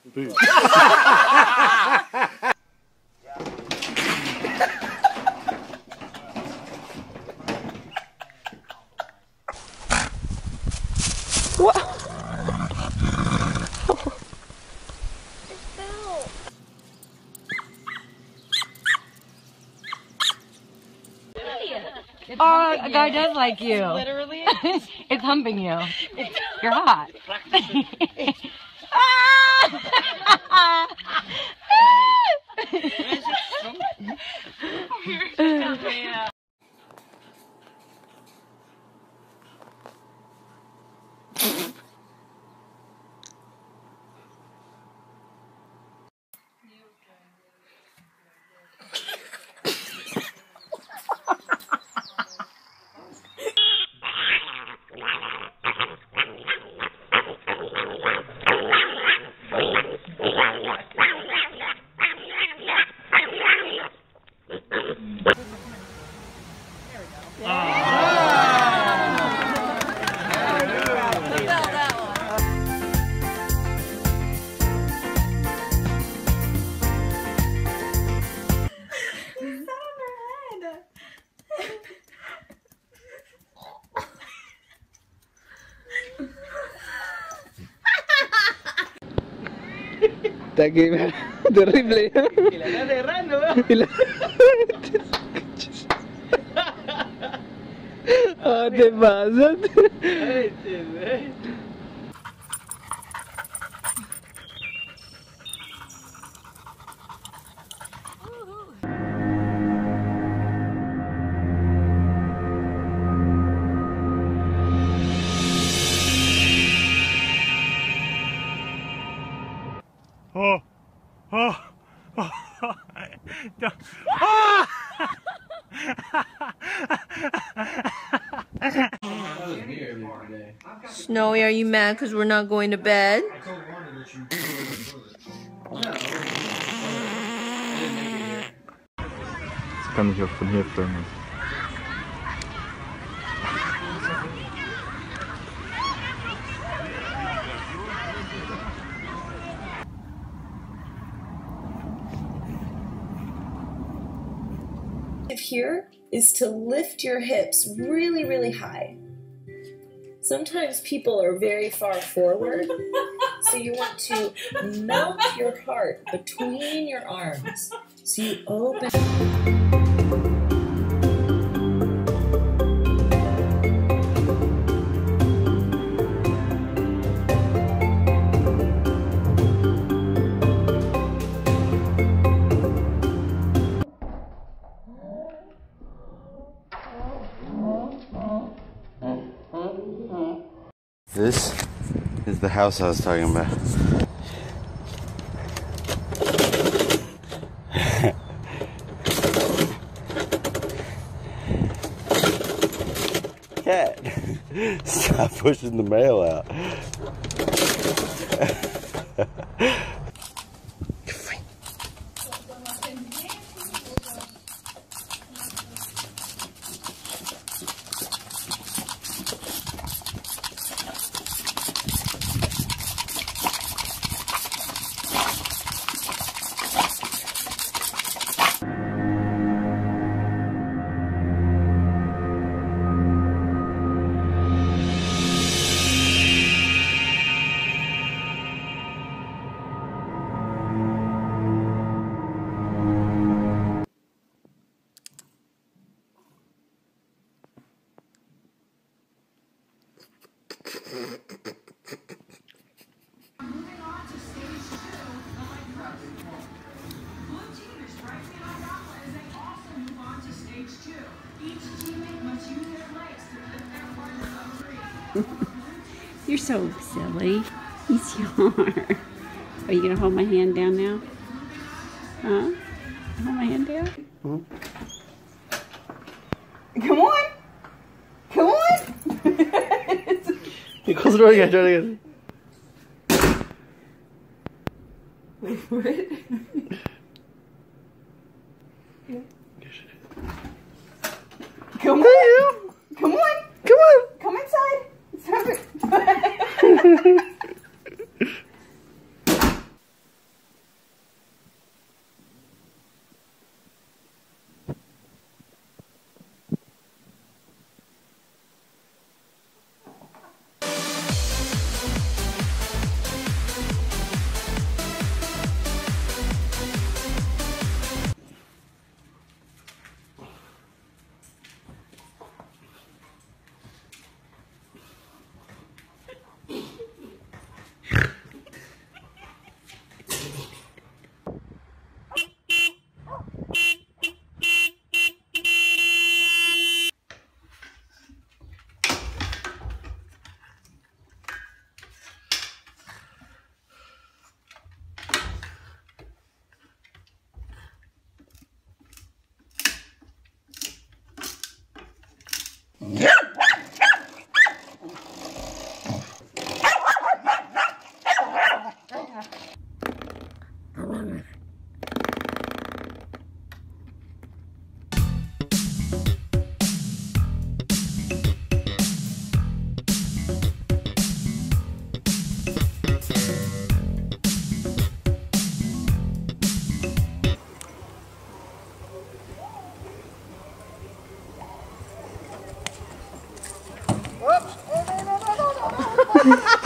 Boom. What? Oh, a guy does like you. Literally. It's humping you. You're hot. Terrible. Terrible. Y la estás cerrando, ¿no? Ah, te pasas. Oh, oh, oh, Snowy, are you mad because we're not going to bed? Das kann ich auch von hier filmen. Here is to lift your hips really, really high. Sometimes people are very far forward, so you want to melt your heart between your arms. So you open. This is the house I was talking about. Cat, stop pushing the mail out. You're so silly. Yes, you are. Are you gonna hold my hand down now? Huh? Hold my hand down? Mm-hmm. Come on! Come on! Close the door again, try it again. Wait for it. Come on! Come on! Come on! Come inside! Stop it! Bye.